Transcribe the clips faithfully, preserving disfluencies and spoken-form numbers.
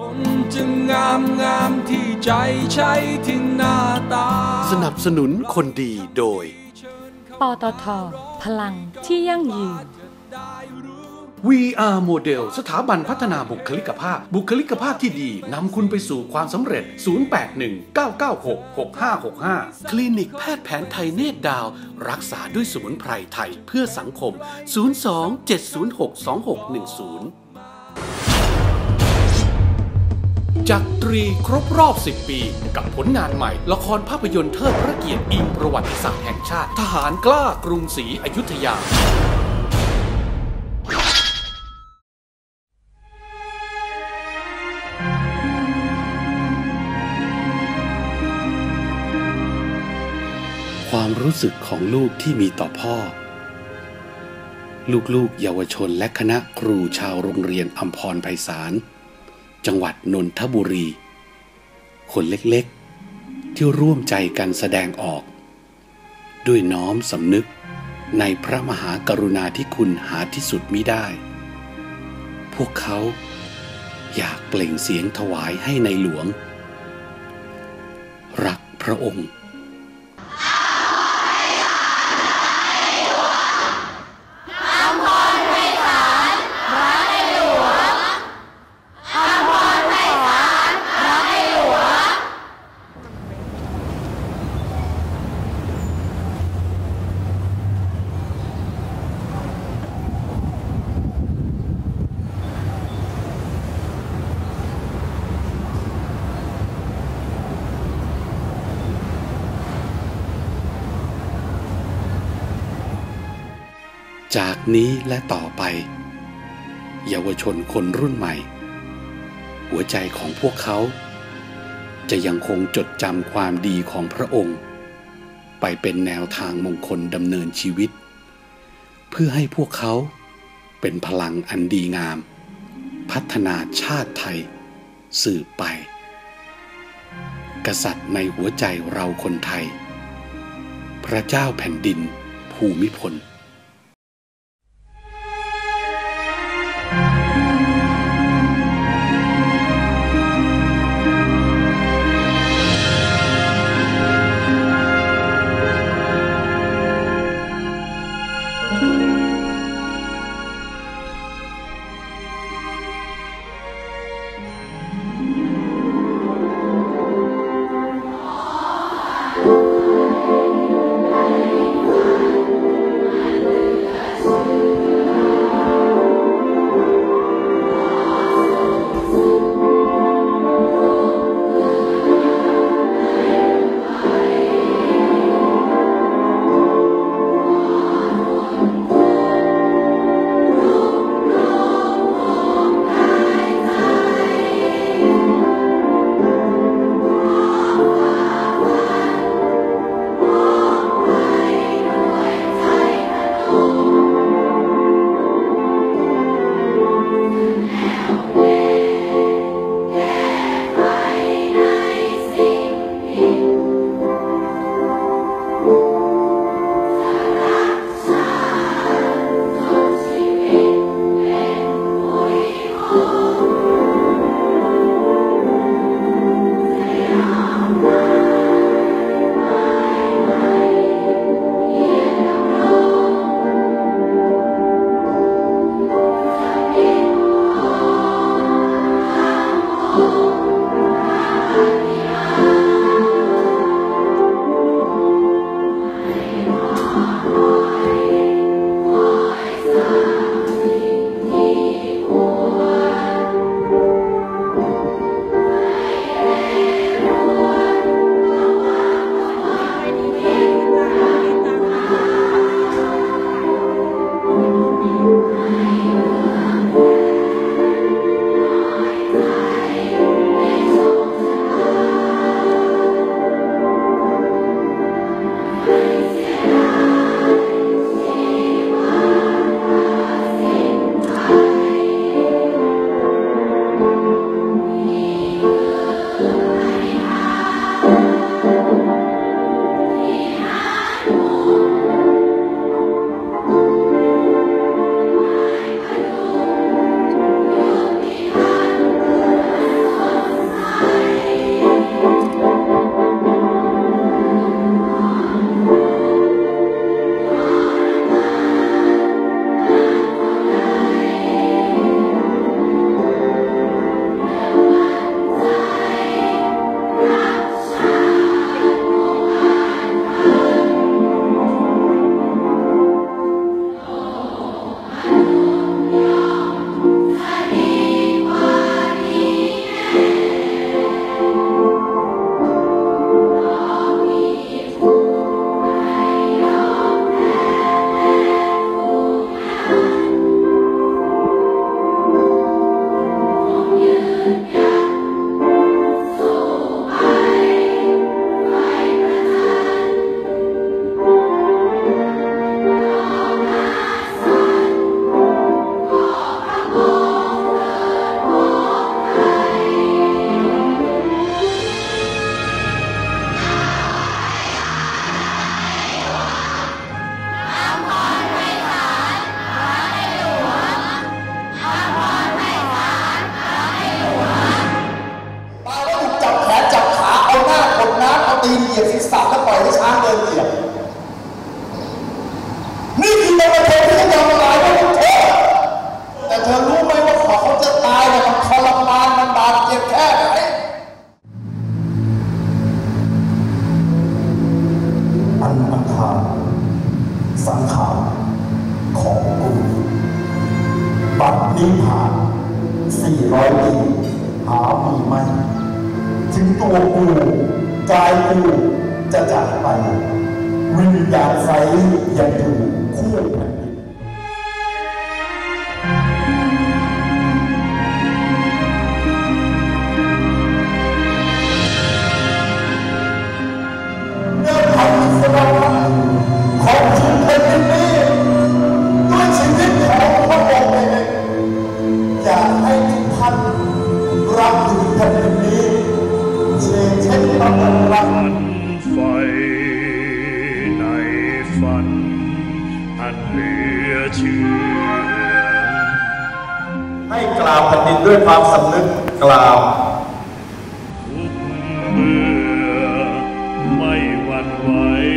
คนจึงงามงามที่ใจใช้ที่หน้าตาสนับสนุนคนดีโดยปตท.พลังที่ยั่งยืนวี อาร์ Model สถาบันพัฒนาบุคลิกภาพบุคลิกภาพที่ดีนำคุณไปสู่ความสำเร็จศูนย์ แปด หนึ่ง เก้า เก้า หก หก ห้า หก ห้าคลินิกแพทย์แผนไทยเนตรดาวรักษาด้วยสมุนไพรไทยเพื่อสังคมศูนย์ สอง เจ็ด ศูนย์ หก สอง หก หนึ่ง ศูนย์จักตรีครบรอบสิบปีกับผลงานใหม่ละครภาพยนตร์เทิดพระเกียรติอิงประวัติศาสตร์แห่งชาติทหารกล้ากรุงศรีอยุธยาความรู้สึกของลูกที่มีต่อพ่อลูกๆเยาวชนและคณะครูชาวโรงเรียนอัมพรไพศาลจังหวัดนนทบุรีคนเล็กๆที่ร่วมใจกันแสดงออกด้วยน้อมสำนึกในพระมหากรุณาธิคุณหาที่สุดมิได้พวกเขาอยากเปล่งเสียงถวายให้ในหลวงรักพระองค์จากนี้และต่อไปเยาวชนคนรุ่นใหม่หัวใจของพวกเขาจะยังคงจดจำความดีของพระองค์ไปเป็นแนวทางมงคลดำเนินชีวิตเพื่อให้พวกเขาเป็นพลังอันดีงามพัฒนาชาติไทยสืบไปกษัตริย์ในหัวใจเราคนไทยพระเจ้าแผ่นดินภูมิพลรือไม่ถึงตัวกูกายกูจะจากไปวิญญาณไฟยังอยู่คู่กันเมื่อพันสนองของชุมชนนี้ด้วยชีวิตของพระองค์เองอยากให้ทุกท่านรักถึงแผ่นดินนี้เช่นเช่นพระองค์รักไฟในฝันอันเหลือเชื่อให้กล่าวแผ่นดินด้วยความสำนึกกล่าวทุกเมื่อไม่หวั่นไหว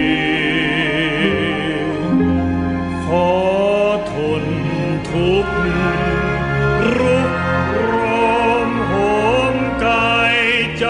ขอทนทุกข์รุกรมโหมกายใจ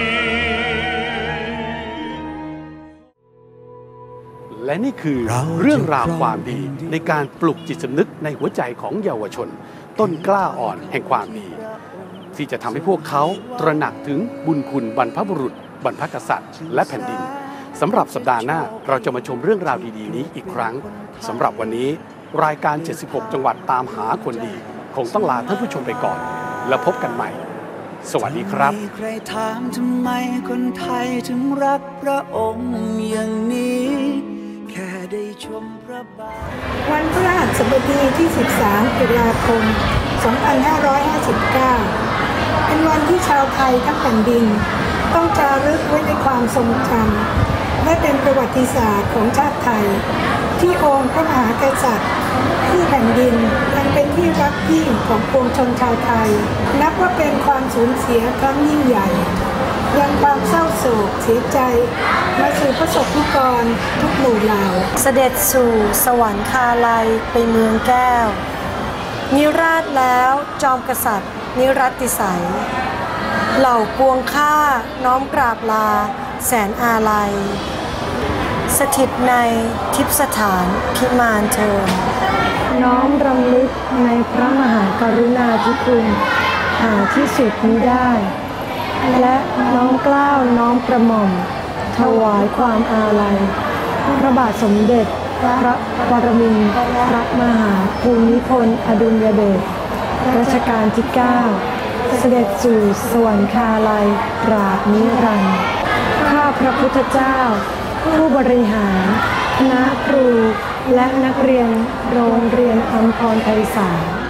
และนี่คือเรื่องราวความดีในการปลุกจิตสำนึกในหัวใจของเยาวชนต้นกล้าอ่อนแห่งความดีที่จะทำให้พวกเขาตระหนักถึงบุญคุณบรรพบุรุษบรรพกษัตริย์และแผ่นดินสำหรับสัปดาห์หน้าเราจะมาชมเรื่องราวดีๆนี้อีกครั้งสำหรับวันนี้รายการเจ็ดสิบหกจังหวัดตามหาคนดีคงต้องลาท่านผู้ชมไปก่อนแล้วพบกันใหม่สวัสดีครับใครถามทำไมคนไทยถึงรักพระองค์อย่างนี้แค่ได้ชมพระบาทวันพฤหัสบดีที่สิบสามตุลาคมสองพันห้าร้อยห้าสิบเก้าเป็นวันที่ชาวไทยทั้งแผ่นดินต้องจารึกไว้ในความทรงจำและเป็นประวัติศาสตร์ของชาติไทยที่องค์พระมหากษัตริย์ที่แผ่นดินยังเป็นที่รักยิ่งของปวงชนชาวไทยนับว่าเป็นความสูญเสียครั้งยิ่งใหญ่ยังความเศร้าโศกเสียใจมาสู่ประสบนิกรทุกหมู่เหล่าเสด็จสู่สวรรคาลัยไปเมืองแก้วนิราชแล้วจอมกษัตริย์นิรัตติสัยเหล่าปวงข้าน้อมกราบลาแสนอาลัยสถิตในทิพสถานพิมานเทินน้อมรำลึกในพระมหากรุณาธิคุณหาที่สุดมิได้และน้อมเกล้าน้อมกระหม่อมถวายความอาลัยพระบาทสมเด็จพระปรมินทรมหาภูมิพลอดุลยเดชรัชกาลที่เก้าเสด็จสู่สวรรคาลัยตราบนิรันดร์ข้าพระพุทธเจ้าผู้บริหารคณะครูและนักเรียนโรงเรียนอัมพรไพศาล